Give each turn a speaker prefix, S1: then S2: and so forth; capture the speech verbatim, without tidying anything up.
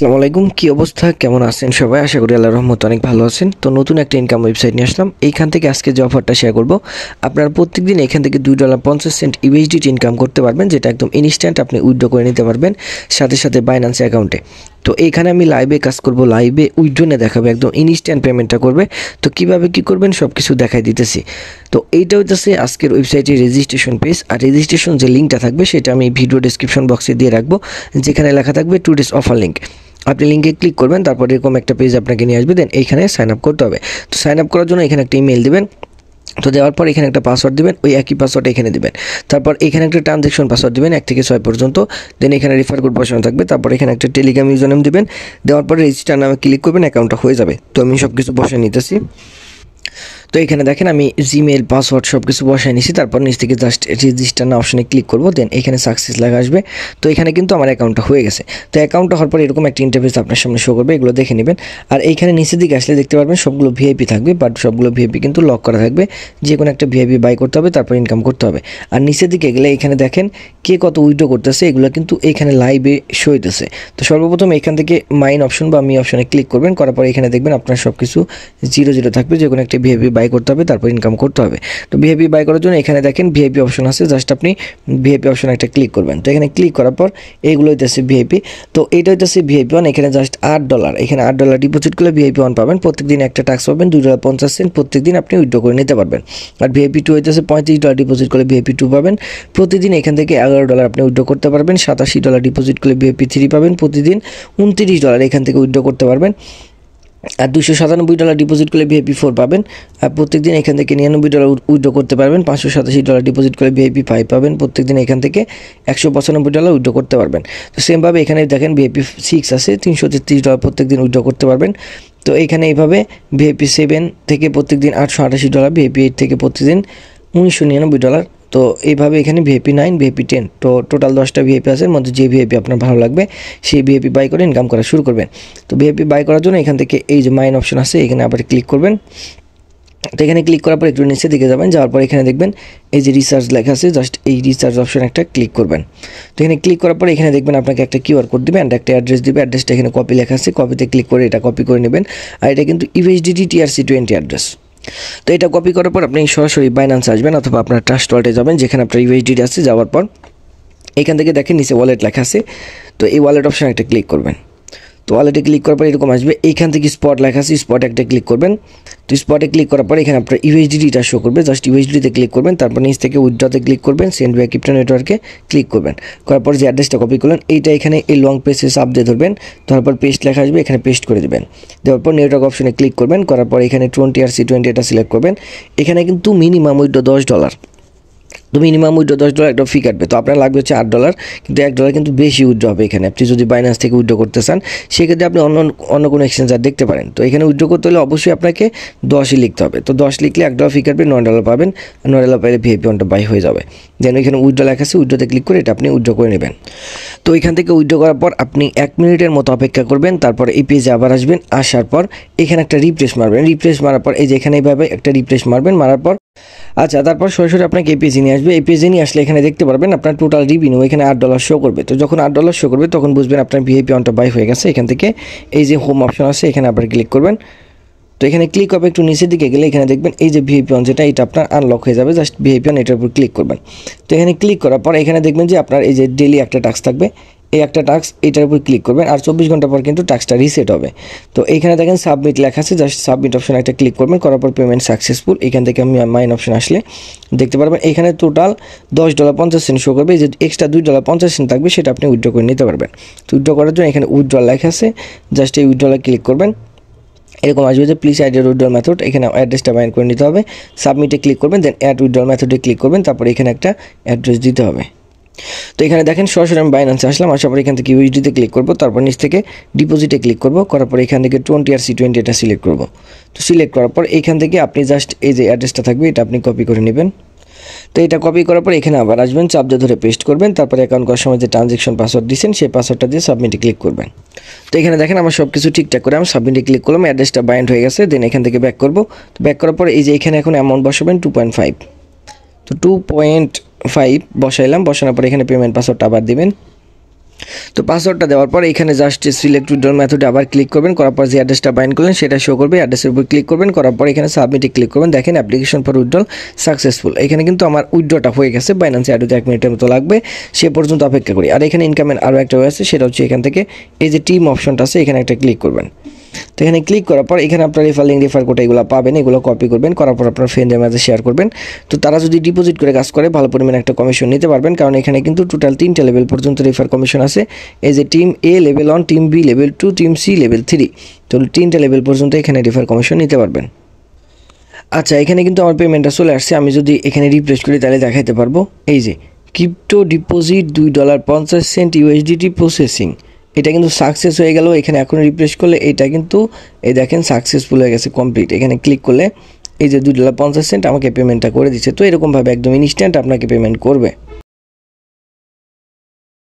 S1: আসসালামু আলাইকুম, কি অবস্থা, কেমন আছেন সবাই? আশা করি আল্লাহর রহমতে অনেক ভালো আছেন। তো নতুন একটা ইনকাম ওয়েবসাইট নিয়ে আসলাম। এইখান থেকে আজকে যে অফারটা শেয়ার করব, আপনারা প্রত্যেকদিন এখান থেকে দুই ডলার পঞ্চাশ সেন্ট ইউএসডিটি ইনকাম করতে পারবেন, যেটা একদম ইনস্ট্যান্ট আপনি উইথড্র করে নিতে পারবেন সাথে সাথে বাইন্যান্স অ্যাকাউন্টে। তো এইখানে আমি লাইভে কাজ করব, লাইভে উইথড্রনে দেখাবে, একদম ইনস্ট্যান্ট পেমেন্টটা করবে। তো কিভাবে কি করবেন সব কিছু দেখাই দিতেছি। তো এইটা হচ্ছে আজকের ওয়েবসাইটের রেজিস্ট্রেশন পেজ, আর রেজিস্ট্রেশন যে লিঙ্কটা থাকবে সেটা আমি ভিডিও ডেসক্রিপশন বক্সে দিয়ে রাখবো, যেখানে লেখা থাকবে টু ডেজ অফার লিঙ্ক। আপনি লিঙ্কে ক্লিক করবেন, তারপর এরকম একটা পেজ আপনাকে নিয়ে আসবে, দেন এইখানে সাইন আপ করতে হবে। তো সাইন আপ করার জন্য এখানে একটা ইমেল দেবেন। তো দেওয়ার পর এখানে একটা পাসওয়ার্ড দিবেন, ওই একই পাসওয়ার্ড এখানে দিবেন। তারপর এখানে একটা ট্রানজ্যাকশন পাসওয়ার্ড দিবেন এক থেকে ছয় পর্যন্ত, দেন এখানে রেফার কোড বসানো থাকবে। তারপর এখানে একটা টেলিগ্রাম ইউজার নেম দিবেন, দেওয়ার পরে রেজিস্টার নামে ক্লিক করবেন, অ্যাকাউন্টটা হয়ে যাবে। তো আমি সব কিছু বসে নিতেছি। তো এখানে দেখেন আমি জিমেল পাসওয়ার্ড সব কিছু বসায় নিছি। তারপর নিচ থেকে জাস্ট রেজিস্টার না অপশনে ক্লিক করব, দেন এখানে সাকসেস লেখা আসবে। তো এখানে কিন্তু আমার অ্যাকাউন্টটা হয়ে গেছে। তো অ্যাকাউন্টটা হওয়ার পর এরকম একটা ইন্টারফেস আপনার সামনে শো করবে, এগুলো দেখে নেবেন। আর এইখানে নিচের দিকে আসলে দেখতে পারবেন সবগুলো ভিআইপি থাকবে, বাট সবগুলো ভিআইপি কিন্তু লক করা থাকবে। যে কোনো একটা ভিআইপি বাই করতে হবে, তারপর ইনকাম করতে হবে। আর নিচের দিকে গেলে এখানে দেখেন কে কত উইথড্র করতেছে, এগুলো কিন্তু এখানে লাইভে শো হইতেছে। তো সর্বপ্রথম এখান থেকে মাইন অপশন বা মি অপশনে ক্লিক করবেন, করার পর এখানে দেখবেন আপনার সব কিছু জিরো জিরো থাকবে। যে কোনো একটা ভিআইপি বাই করতে হবে, তারপর ইনকাম করতে হবে। তো ভিআইপি বাই করার জন্য এখানে দেখেন ভিআইপি অপশন আছে, জাস্ট আপনি ভিআইপি অপশন একটা ক্লিক করবেন। তো এখানে ক্লিক করার পর এইগুলো হইতেছে ভিআইপি। তো এইটা হইতেছে ভিআইপি ওয়ান। এখানে জাস্ট আট ডলার এখানে আট ডলার ডিপোজিট করলে ভিআইপি ওয়ান পাবেন। প্রত্যেকদিন একটা টাক্স পাবেন দুই ডলার পঞ্চাশ সেন্ট, প্রত্যেকদিন আপনি উইথড্র করে নিতে পারবেন। আর ভিআইপি টু হইতেছে পঁয়ত্রিশ ডলার ডিপোজিট করলে ভিআইপি টু পাবেন। প্রতিদিন এখান থেকে এগারো ডলার আপনি উইথড্র করতে পারবেন। সাতাশি ডলার ডিপোজিট করলে ভিআইপি থ্রি পাবেন। প্রতিদিন উনত্রিশ ডলার এখান থেকে উইথড্র করতে পারবেন। আর দুশো সাতানব্বই ডলার ডিপোজিট করলে ভিআইপি ফোর পাবেন। আর প্রত্যেকদিন এখান থেকে নিরানব্বই ডলার উইথড্র করতে পারবেন। পাঁচশো সাতাশি ডলার ডিপোজিট করলে ভিআইপি ফাইভ পাবেন। প্রত্যেকদিন এখান থেকে একশো পঁচানব্বই ডলার উইথড্র করতে পারবেন। তো সেমভাবে এখানে দেখেন ভিআইপি সিক্স আছে, তিনশো তেত্রিশ ডলার প্রত্যেকদিন উইথড্র করতে পারবেন। তো এখানে এইভাবে ভিআইপি সেভেন থেকে প্রত্যেকদিন আটশো আটাশি ডলার, ভিআইপি এইট থেকে প্রতিদিন উনিশশো নিরানব্বই ডলার। তো এইভাবে এখানে ভিআইপি নাইন, ভিআইপি টেন, তো টোটাল দশটা ভিআইপি আছে। এর মধ্যে যে ভিআইপি আপনার ভালো লাগবে সেই ভিআইপি বাই করে ইনকাম করা শুরু করবেন। তো ভিআইপি বাই করার জন্য এখান থেকে এই যে মাইন অপশন আছে, এখানে আবার ক্লিক করবেন। তো এখানে ক্লিক করার পর একটু নিচে দিকে যাবেন, যাওয়ার পর এখানে দেখবেন এই যে রিসার্চ লেখা আছে, জাস্ট এই রিসার্চ অপশন একটা ক্লিক করবেন। তো এখানে ক্লিক করার পর এখানে দেখবেন আপনাকে একটা কিউআর কোড দিবে, একটা অ্যাড্রেস দিবে। অ্যাড্রেসটা এখানে কপি লেখা আছে, কপিতে ক্লিক করে এটা কপি করে নেবেন। আর এটা কিন্তু ইউএসডিটি টিআরসি টোয়েন্টি অ্যাড্রেস। তো এটা কপি করার পর আপনি সরাসরি বাইন্যান্সে আসবেন, অথবা আপনার ট্রাস্ট ওয়ালেটে যাবেন, যেখানে আপনার ইউএসডিটি আছে। যাওয়ার পর এখান থেকে দেখেন নিচে ওয়ালেট লেখা আছে, তো এই ওয়ালেট অপশন একটা ক্লিক করবেন। তো ওয়ালেটে ক্লিক করার পর এরকম আসবে, এইখান থেকে স্পট লেখা আছে, স্পট একটা ক্লিক করবেন। তো স্পটে ক্লিক করার পর এখানে আপনার ইউএসডিটিটা শো করবে, জাস্ট ইউএসডিতে ক্লিক করবেন। তারপর নিচ থেকে উইথড্রতে ক্লিক করবেন, সেন্ড বাই ক্রিপ্টো নেটওয়ার্কে ক্লিক করবেন। করার পর যে অ্যাড্রেসটা কপি করলেন এইটা এখানে এই লং পেজে চাপ দিয়ে ধরবেন, তারপর পেস্ট লেখা আসবে, এখানে পেস্ট করে দেবেন। দেওয়ার পর নেটওয়ার্ক অপশনে ক্লিক করবেন, করার পর এখানে টোয়েন্টি আর সি টোয়েন্টি এটা সিলেক্ট করবেন। এখানে কিন্তু মিনিমাম উইথড্র দশ ডলার, তো মিনিমাম উইথড্র দশ ডলার একটা ফি কাটবে। তো আপনার লাগবে হচ্ছে আট ডলার, কিন্তু এক ডলার কিন্তু বেশি উইথড্র হবে এখানে। আপনি যদি বাইন্যান্স থেকে উইথড্র করতে চান সেক্ষেত্রে আপনি অন্য অন্য কোনো এক্সচেঞ্জার দেখতে পারেন। তো এখানে উইথড্র করতে হলে অবশ্যই আপনাকে দশই লিখতে হবে। তো দশ লিখলে এক ডলার ফি কাটবে, নয় ডলার পাবেন। আর নয় ডলার পাইলে ভিআইপি ওয়ানটা বাই হয়ে যাবে। দেন এখানে উইথড্র লেখা আছে, উইথড্রতে ক্লিক করে এটা আপনি উইথড্র করে নেবেন। তো এখান থেকে উইথড্র করার পর আপনি এক মিনিটের মতো অপেক্ষা করবেন। তারপর এই পেজে আবার আসবেন, আসার পর এখানে একটা রিফ্রেশ মারবেন। রিফ্রেশ মারার পর এই যে এখানে এইভাবে একটা রিফ্রেশ মারবেন, মারার পর আচ্ছা তারপর সরাসরি আপনাকে এই পেজে নিয়ে আসবে। এই পেজে নিয়ে আসলে এখানে দেখতে পারবেন আপনার টোটাল রিভিনিউ এখানে আট ডলার শো করবে। তো যখন আট ডলার শো করবে তখন বুঝবেন আপনার ভিআইপি ওয়ানটা বাই হয়ে গেছে। এখান থেকে এই যে হোম অপশন আছে, এখানে আবার ক্লিক করবেন। তো এখানে ক্লিক হবে, একটু নিচের দিকে গেলে এখানে দেখবেন এই যে ভিআইপি ওয়ান যেটা, এটা আপনার আনলক হয়ে যাবে। জাস্ট ভিআইপি ওয়ান এটার উপর ক্লিক করবেন। তো এখানে ক্লিক করার পর এখানে দেখবেন যে আপনার এই যে ডেইলি একটা টাস্ক থাকবে, এই একটা টাস্ক এটার উপর ক্লিক করবেন। আর চব্বিশ ঘন্টা পর কিন্তু টাস্কটা রিসেট হবে। তো এইখানে দেখেন সাবমিট লেখা আছে, জাস্ট সাবমিট অপশন একটা ক্লিক করবেন। করার পর পেমেন্ট সাকসেসফুল। এখান থেকে আমি মাইন অপশন আসলে দেখতে পারবেন এখানে টোটাল দশ ডলার পঞ্চাশ সেন্ট শো করবে। যে এক্সট্রা দুই ডলার পঞ্চাশ সেন্ট থাকবে সেটা আপনি উইথড্র করে নিতে পারবেন। তো উইথড্র করার জন্য এখানে উইথড্রল লেখা আছে, জাস্ট এই উইথড্রলে ক্লিক করবেন। এরকম আসবে যে প্লিজ অ্যাড উইথড্রল মেথড, এখানে অ্যাড্রেসটা বাইন্ড করে নিতে হবে। সাবমিটে ক্লিক করবেন, দেন অ্যাড উইথড্রল মেথডে ক্লিক করবেন। তারপর এখানে একটা অ্যাড্রেস দিতে হবে। তো এখানে দেখেন সরাসরি আমি বাইন্যান্সে আসলাম, আসার পর এখান থেকে ইউএসডিতে ক্লিক করব। তারপর নিচ থেকে ডিপোজিটে ক্লিক করব, করার পর এখান থেকে টোয়েন্টি আর সি টোয়েন্টি এটা সিলেক্ট করব। তো সিলেক্ট করার পর এখান থেকে আপনি জাস্ট এই যে অ্যাড্রেসটা থাকবে এটা আপনি কপি করে নেবেন। তো এটা কপি করার পর এখানে আবার আসবেন, চাপ দিয়ে ধরে পেস্ট করবেন। তারপরে অ্যাকাউন্ট করার সময় যে ট্রানজ্যাকশন পাসওয়ার্ড দিয়েছেন সেই পাসওয়ার্ডটা দিয়ে সাবমিটে ক্লিক করবেন। তো এখানে দেখেন আমার সব কিছু ঠিকঠাক করে আমি সাবমিটে ক্লিক করলাম, অ্যাড্রেসটা বাইন্ড হয়ে গেছে। দেন এখান থেকে ব্যাক করব। তো ব্যাক করার পর এই যে এখানে এখন অ্যামাউন্ট বসাবেন টু পয়েন্ট ফাইভ। তো টু পয়েন্ট ফাইভ বসাইলাম, বসানোর পর এখানে পেমেন্ট পাসওয়ার্ডটা আবার দিবেন। তো পাসওয়ার্ডটা দেওয়ার পর এখানে জাস্ট সিলেক্ট উইথড্রল মেথডে আবার ক্লিক করবেন, করার পর যে অ্যাড্রেসটা বাইন্ড করলেন সেটা শো করবে, অ্যাড্রেসের উপর ক্লিক করবেন, করার পর এখানে সাবমিটে ক্লিক করবেন। দেখেন অ্যাপ্লিকেশন ফর উইথড্রল সাকসেসফুল, এখানে কিন্তু আমার উইথড্রটা হয়ে গেছে। বাইন্যান্সে অ্যাড হতে এক মিনিটের মতো লাগবে, সে পর্যন্ত অপেক্ষা করি। আর এখানে ইনকামের আরও একটা ওয়ে আছে, সেটা হচ্ছে এখান থেকে এই যে টিম অপশনটা আছে এখানে একটা ক্লিক করবেন। তো এখানে ক্লিক করার পর এখানে আপনার রেফার লিঙ্ক রেফার কোড এগুলো পাবেন, এগুলো কপি করবেন, করার পর আপনার ফ্রেন্ডের মাঝে শেয়ার করবেন। তো তারা যদি ডিপোজিট করে কাজ করে ভালো পরিমাণে একটা কমিশন নিতে পারবেন, কারণ এখানে কিন্তু টোটাল তিনটা লেভেল পর্যন্ত রেফার কমিশন আছে। এই যে team A level one, team B level two, team C level three, তো তিনটা লেভেল পর্যন্ত এখানে রেফার কমিশন নিতে পারবেন। আচ্ছা, এখানে কিন্তু আমার পেমেন্টটা চলে আসছে, আমি যদি এখানে রিপ্লেস করি তাহলে দেখাইতে পারবো। এই যে ক্রিপ্টো ডিপোজিট দুই ডলার পঞ্চাশ সেন্ট ইউএসডিটি প্রসেসিং, এটা কিন্তু সাকসেস হয়ে গেল। এখানে এখন রিপ্লেস করলে এটা কিন্তু এই দেখেন সাকসেসফুল হয়ে গেছে, কমপ্লিট। এখানে ক্লিক করলে এই যে দুই ডলার পঞ্চাশ সেন্ট আমাকে পেমেন্টটা করে দিচ্ছে। তো এরকমভাবে একদম ইনস্ট্যান্ট আপনাকে পেমেন্ট করবে।